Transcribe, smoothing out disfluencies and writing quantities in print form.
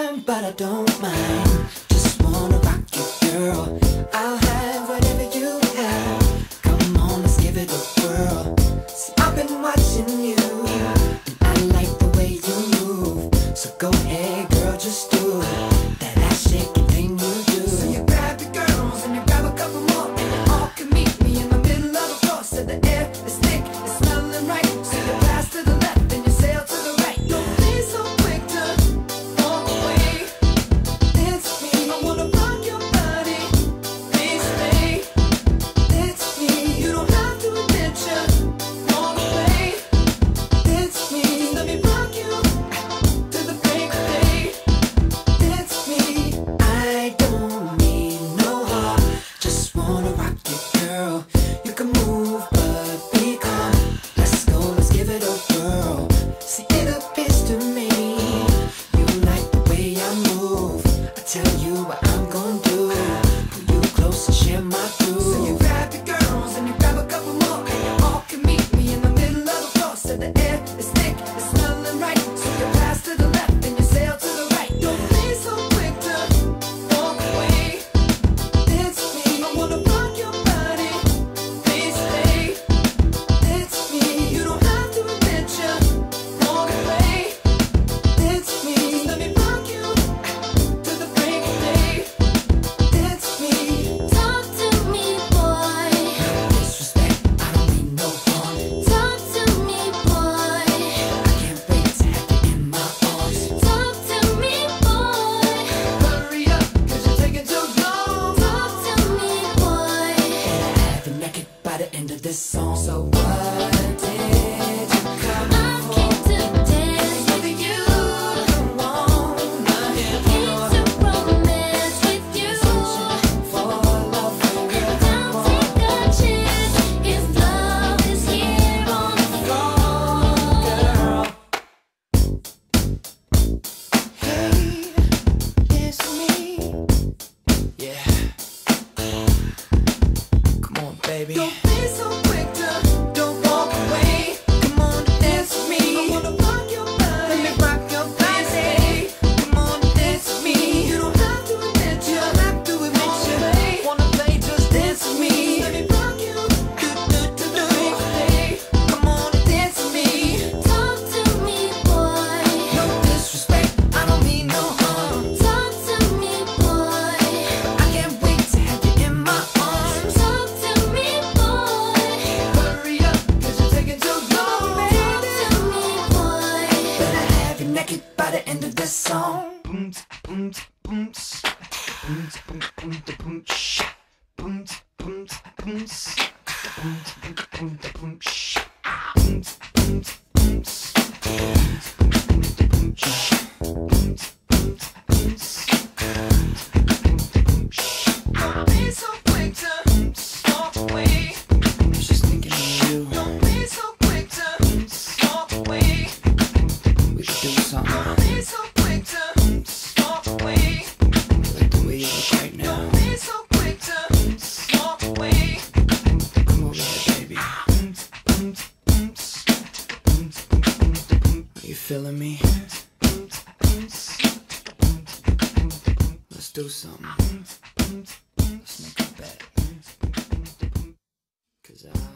time, but I don't mind. Just wanna rock you, girl. I'll have whatever you have. Come on, let's give it a whirl. See, I've been watching you, and I like the way you move. So go ahead, girl, just do that ass shaking thing you do. So you grab your girls and you grab a couple more, and you all can meet me in the middle of the floor. So the air is thick, it's smelling right. So you pass to the left and you sail to the right. Don't be so quick to walk away. It's me, I wanna rock your body. Please stay. It's me, you don't have to admit you walk away. It's me, just let me rock you to the break of day. It's me, I don't mean no harm. Just wanna rock you, girl. You can move, but be calm. Let's go, let's give it a whirl. See, it appears to me you like the way I move. I tell you what I'm gonna do. Pull you close and share my groove. So you grab your girls and you grab a couple more, and you all can meet me in the middle of the floor. So the air is thick, it's smelling right. So you pass to the left and you sail to the right. Don't be so quick to walk away. It's me, I wanna rock your body. Please stay. It's me, you don't have to admit you walk away. It's me, just let me rock you to the break of day. It's me. Talk to me, boy. Disrespect, I don't mean no harm. Talk to me, boy. I can't wait to have you in my arms. Talk to me, boy. Hurry up, cause you're taking too long. Talk to me, boy. And I have you naked by the end of this song. So what did you come I came to dance with you. wanna hear Came more? to romance with you. For love, girl, Now take a chance. If love is here on the floor, girl. Hey, it's me. Yeah. Come on, baby. Don't be so quick to don't walk away. Come on, dance with me. I wanna rock your body. Let me rock your body. Come on, dance with me. You don't have to admit you. Don't have to admit you. Wanna play? Just dance with me. Let me rock you. Hey, come on, dance with me. talk to me, boy. No disrespect, I don't mean no harm. Talk to me, boy. I can't wait to have you in my arms. Talk to me, boy. Hurry up, cause you're taking too long, Talk baby. to me, boy. Better have you naked by the end of this song. Don't be so quick to walk away. I was just thinking of you. Don't be so quick to walk away. We could do something. Don't be so quick to walk away. Like the way you look right now. Don't be so quick to walk away. Come over here, baby. Are you feeling me? Let's do something. Let's make a bet. 'Cause I